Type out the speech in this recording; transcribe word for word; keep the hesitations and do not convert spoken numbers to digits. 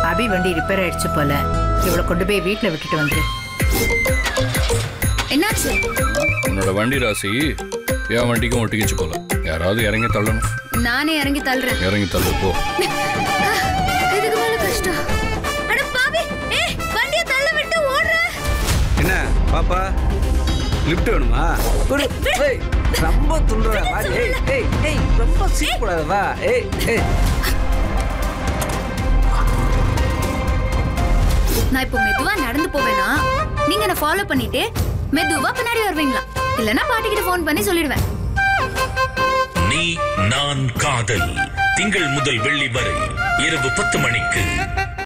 அபி வண்டி ரிப்பேர் ஆயிடுச்சு போல. இவளை கொண்டு போய் வீட்டுல விட்டுட்டு வந்து. என்னாச்சு? உன்னோட வண்டி ராசி என் வண்டிக்கும் ஒட்டிக்கிச்சு போல. யாராவது இறங்கி தள்ளணும். நானே இறங்கி தள்ளுறேன். இறங்கி தள்ளு போ. இதுக்கு மேல கஷ்டம். அட பாவி, ஏய் வண்டியை தள்ள விட்டு ஓடுற. என்ன பாப்பா லிஃப்ட் வேணுமா? குடு. ஏய் ரொம்ப துள்ளுற வா. ஏய் ஏய் ஏய் ரொம்ப சீக்கிரம் போடாத வா. ஏய் ஏய் நான் இப்போ மெதுவா நடந்து போவேனா நீங்க என்ன ஃபாலோ பண்ணிட்டு மெதுவா பின்னாடி வருவீங்களா? இல்லனா பாட்டி கிட்ட ஃபோன் பண்ணி சொல்லிடுவேன். நீ நான் காதல் திங்கள் முதல் வெள்ளி வரை இரவு பத்து மணிக்கு